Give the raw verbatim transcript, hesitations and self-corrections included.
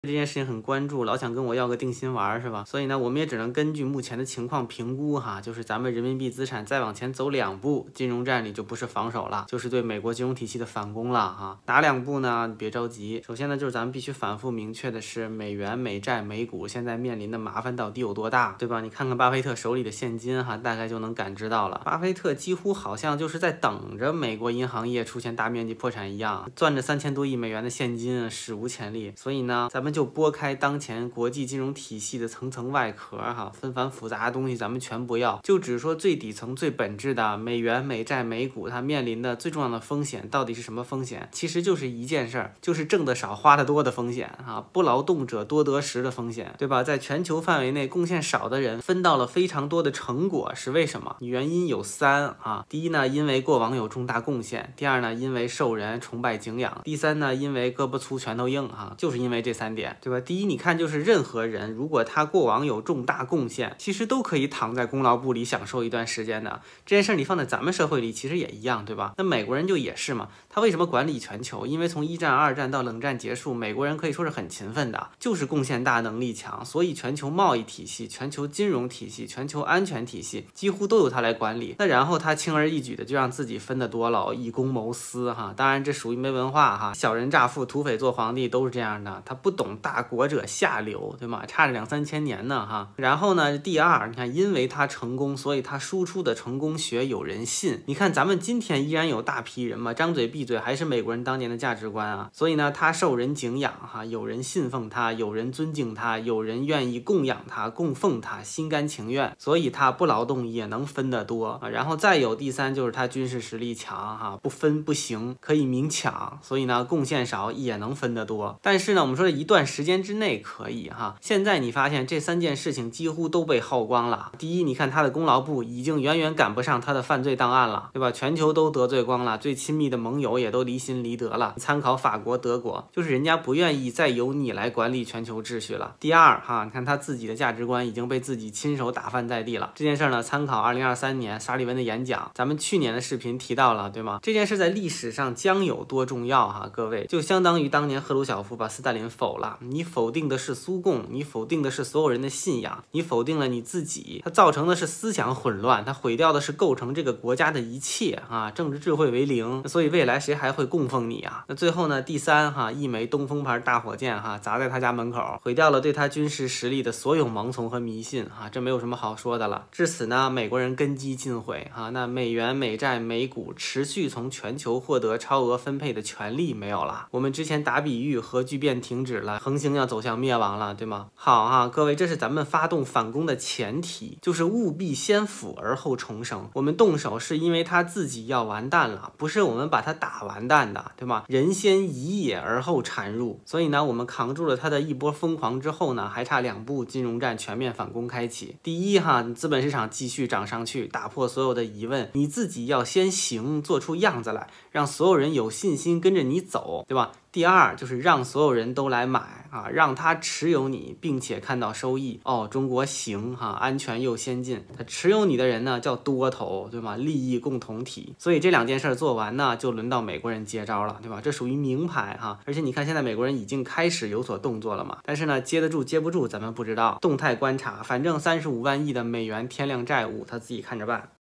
这件事情很关注，老想跟我要个定心丸是吧？所以呢，我们也只能根据目前的情况评估哈，就是咱们人民币资产再往前走两步，金融战里就不是防守了，就是对美国金融体系的反攻了哈。哪两步呢？你别着急，首先呢，就是咱们必须反复明确的是，美元、美债、美股现在面临的麻烦到底有多大，对吧？你看看巴菲特手里的现金哈，大概就能感知到了。巴菲特几乎好像就是在等着美国银行业出现大面积破产一样，攥着三千多亿美元的现金，史无前例。所以呢，咱们就拨开当前国际金融体系的层层外壳哈，纷繁复杂的东西咱们全不要，就只说最底层最本质的美元、美债、美股它面临的最重要的风险到底是什么风险？其实就是一件事儿，就是挣得少花得多的风险啊，不劳动者多得食的风险，对吧？在全球范围内贡献少的人分到了非常多的成果，是为什么？原因有三啊，第一呢，因为过往有重大贡献；第二呢，因为受人崇拜敬仰；第三呢，因为胳膊粗拳头硬哈，就是因为这三点，对吧？第一，你看就是任何人如果他过往有重大贡献，其实都可以躺在功劳簿里享受一段时间的。这件事你放在咱们社会里其实也一样，对吧？那美国人就也是嘛，他为什么管理全球？因为从一战、二战到冷战结束，美国人可以说是很勤奋的，就是贡献大、能力强，所以全球贸易体系、全球金融体系、全球安全体系几乎都由他来管理。那然后他轻而易举的就让自己分得多了，以公谋私哈。当然这属于没文化哈，小人诈富，土匪做皇帝都是这样的，他不懂大国者下流，对吗？差着两三千年呢哈。然后呢，第二，你看，因为他成功，所以他输出的成功学有人信。你看咱们今天依然有大批人嘛，张嘴闭嘴还是美国人当年的价值观啊。所以呢，他受人敬仰哈，有人信奉他，有人尊敬他，有人愿意供养他、供奉他，心甘情愿，所以他不劳动也能分得多啊。然后再有第三，就是他军事实力强哈，不分不行，可以明抢，所以呢，贡献少也能分得多。但是呢，我们说一段时间之内可以哈，现在你发现这三件事情几乎都被耗光了。第一，你看他的功劳簿已经远远赶不上他的犯罪档案了，对吧？全球都得罪光了，最亲密的盟友也都离心离德了。参考法国、德国，就是人家不愿意再由你来管理全球秩序了。第二哈，你看他自己的价值观已经被自己亲手打翻在地了。这件事呢，参考二零二三年沙利文的演讲，咱们去年的视频提到了，对吗？这件事在历史上将有多重要哈，各位，就相当于当年赫鲁晓夫把斯大林否了，你否定的是苏共，你否定的是所有人的信仰，你否定了你自己，它造成的是思想混乱，它毁掉的是构成这个国家的一切啊，政治智慧为零，所以未来谁还会供奉你啊？那最后呢，第三哈，一枚东风牌大火箭哈砸在他家门口，毁掉了对他军事实力的所有盲从和迷信哈，这没有什么好说的了。至此呢，美国人根基尽毁哈，那美元、美债、美股持续从全球获得超额分配的权利没有了。我们之前打比喻，核聚变停止了，恒星要走向灭亡了，对吗？好哈，各位，这是咱们发动反攻的前提，就是务必先腐而后重生。我们动手是因为他自己要完蛋了，不是我们把他打完蛋的，对吗？人先移也而后产入，所以呢，我们扛住了他的一波疯狂之后呢，还差两步，金融战全面反攻开启。第一哈，资本市场继续涨上去，打破所有的疑问，你自己要先行，做出样子来，让所有人有信心跟着你走，对吧？第二就是让所有人都来买啊，让他持有你，并且看到收益哦。中国行哈，安全又先进，他持有你的人呢叫多头，对吗？利益共同体。所以这两件事做完呢，就轮到美国人接招了，对吧？这属于明牌哈。而且你看现在美国人已经开始有所动作了嘛，但是呢，接得住接不住咱们不知道，动态观察。反正三十五万亿的美元天量债务，他自己看着办。